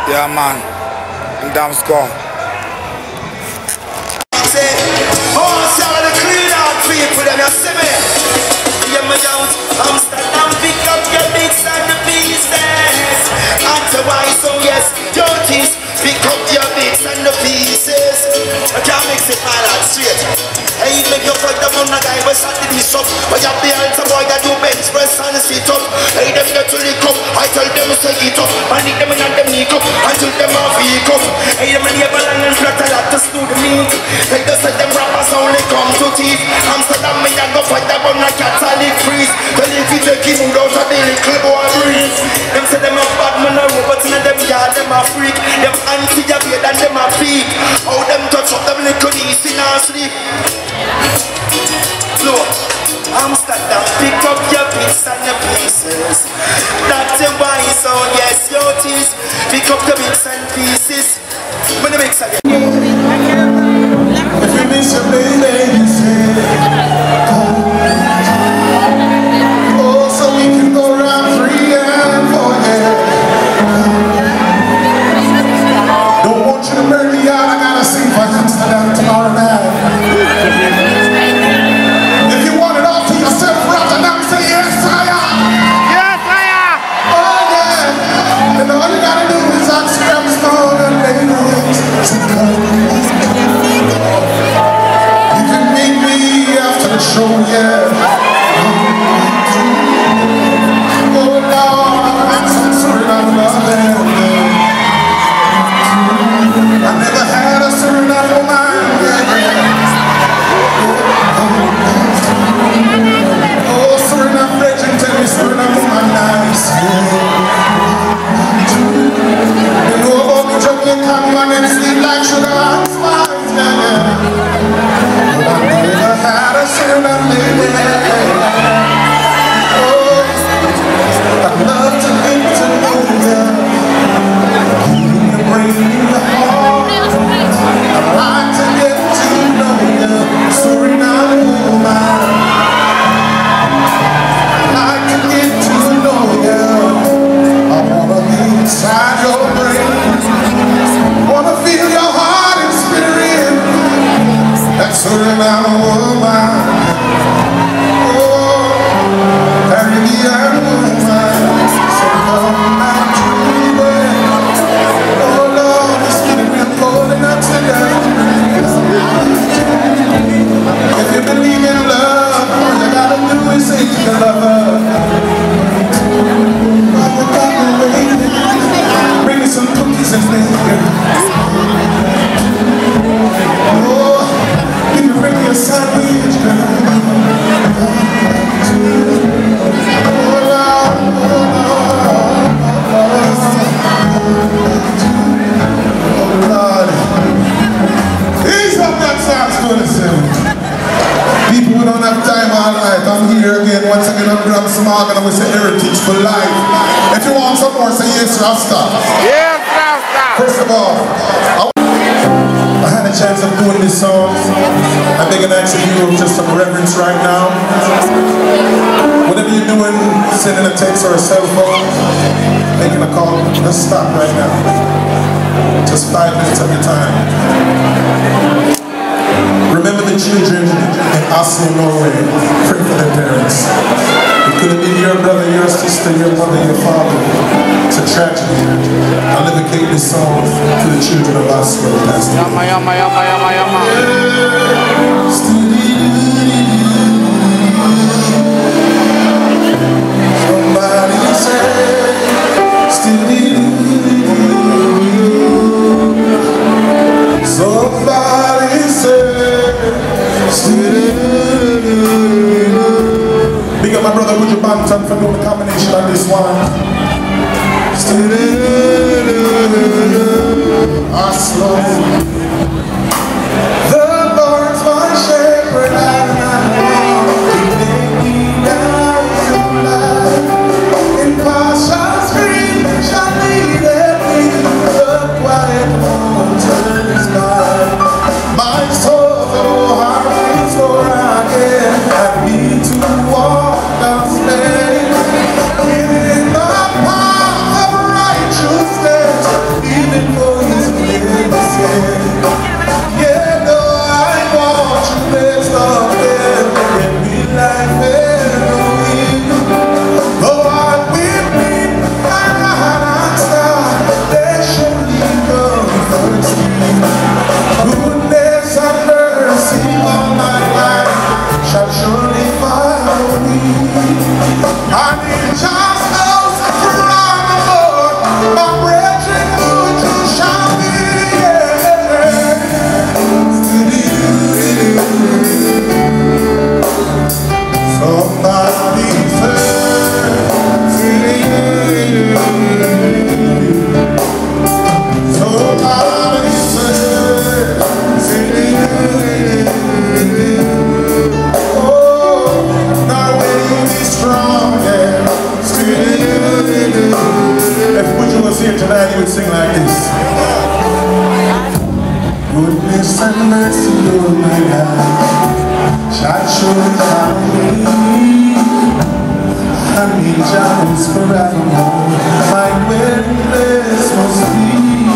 Yeah, man. And damn score. Say, oh, see how the clean out people, them you see me. Yeah, my youth, Amsterdam, pick up your bits and the pieces. Answer why, so yes, dirties, pick up your bits and the pieces. I can't mix it, my lad, straight. Hey, make your fight up on the guy, but start the dish up. But you have the answer, boy, that do bench press and sit up. Hey, them get to the cup, I tell them to get up. I need them in and them knee up, until them off the cup. Hey, them in the balance and flat, I like to stew the meat. Hey, they say them rappers only come to teeth. Amsterdam, me and go fight up on the Catholic freeze. Tell if you take him out of the little boy breeze. Them say them a bad man, a robot in them yard, them a freak. Them anti-abate and them a peak. How them touch up them little knees in our sleep. Look, Amsterdam, pick up your bits and your pieces. That's the why, so yes, your teeth. Pick up the bits and pieces. When the mix again. If you miss your baby, you say, oh, so we can go round free and forget. Don't want you to burn me out, I gotta sing for Amsterdam tomorrow night. If you want it all to yourself, Rotterdam, say yes, sire. Yes, sire. Oh, yeah. And all you gotta do is ask Amsterdam and ladies to come. You can meet me after the show, yeah. Oh, Lord, I'm so sorry, I'm loving. I never had a Suriname woman, oh, Suriname virgin, tell me Suriname woman nice, you know about me Jamaican man and sleep like sugar and spice, but I never had a Suriname lady. Oh, I'd love to get to know you. You bring me the heart. I'd like to get to know you, Suriname woman. I'd like to get to know you. I wanna be inside your brain. Wanna feel your heart and spirit. That Suriname woman. Oh, Caribbean woman. So come and dream it. Oh Lord, it's getting real cold in Amsterdam. If you believe in love, all you gotta do is say to your lover, oh, you got me waiting. Bring me some cookies and bacon. Oh, you can bring me a sandwich, girl. Oh Lord, oh Lord. He's up that sounds good as hell. People who don't have time all night, I'm here again once again on Graham Smog and we say heritage for life. If you want some more, say yes, Rasta. Yes, Rasta. First of all, I had a chance of doing this song. I think I'm asking you just some reverence right now. Whatever you're doing, sending a text or a cell phone, making a call, let's stop right now. Just 5 minutes of your time. Remember the children in Oslo, Norway. Pray for their parents. It could have been your brother, your sister, your mother, your father. It's a tragedy. I'll dedicate this song to the children of Oslo. Yama, yama, yama, yama, yama. Somebody said, somebody said, big up my brother Woodrow Banton for doing the combination on this one. Oslo. The Lord's my shepherd and I want to lay me down to lie. In Pasha's green shall lead me the quiet waters by. My soul, though hard is for again, I need to walk down stairs within the path of righteousness. mercy, oh my God, shall surely follow me. I need John's forevermore. My wedding place must be.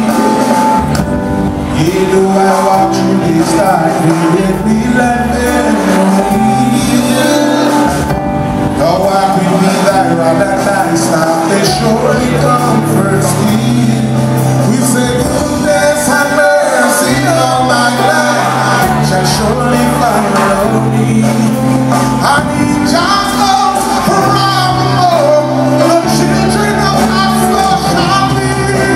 Yea, though I walk through this dark way, yet be like memory. Though I will be thy rod and thy staff, they surely comfort me. We say goodness and mercy all my life shall surely follow me. I need John's love forevermore. The children of my flesh shall be.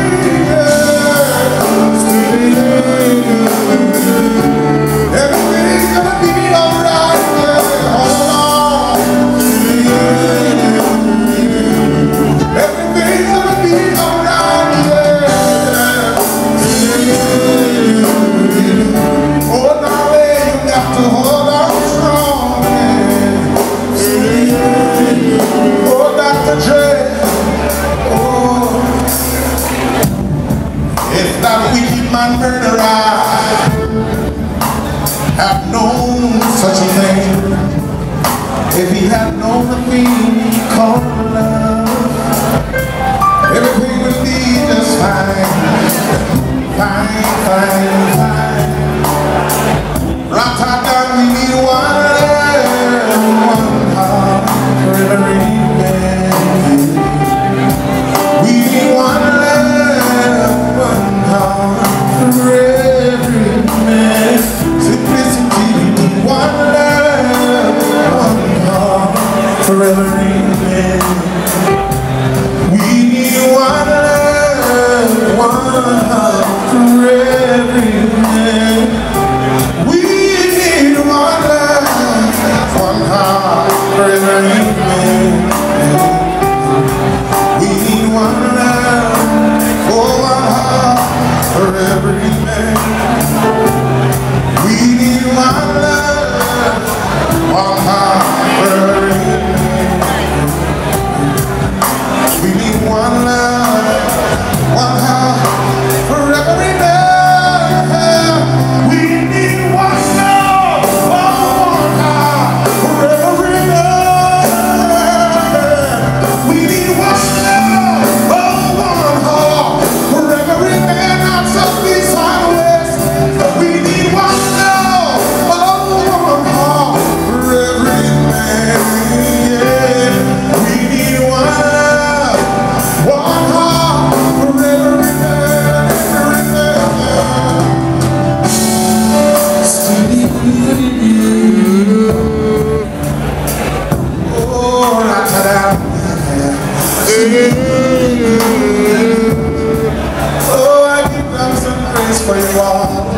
Everything's gonna be alright. Hold on. Everything's gonna be alright. Oh, now you got to hold on strong. Oh, Dr. Dre. Oh, if that wicked man murderer had known such a thing, if he had known the thing called love, everything would be just fine, fine, fine, fine. Rotterdam, we need one heart for every man. We need one heart for every man. Simplicity, we need one heart for every man. We need one heart for every man. We need one heart for every man. We need one heart for every man. We need one heart for every man. We need one heart for every man. We need one heart for every man. We need one heart for every man out south, east, and west. We need one heart for every man. Yeah. We need one heart for every man, every man. Oh, Rotterdam. Oh, I give thanks and praise for you all.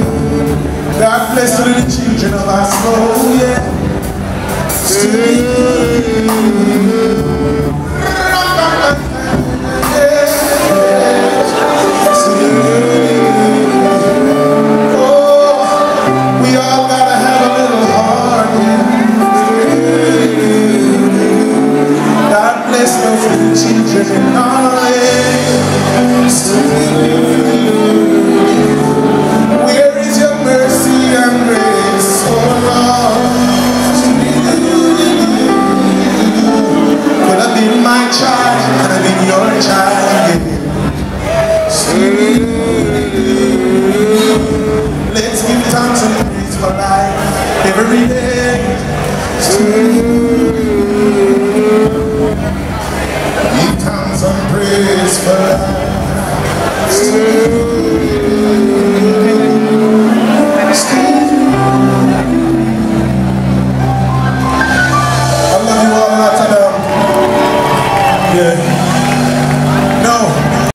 God bless the children of our soul, yeah.